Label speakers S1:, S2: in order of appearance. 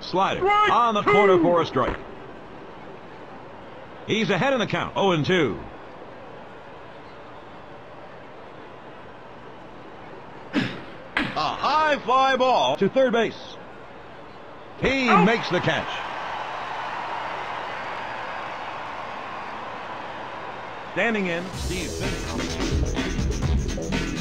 S1: Slider on the corner for a strike. He's ahead in the count, 0-2. A high fly ball to third base. He makes the catch. Standing in, Steve Finch.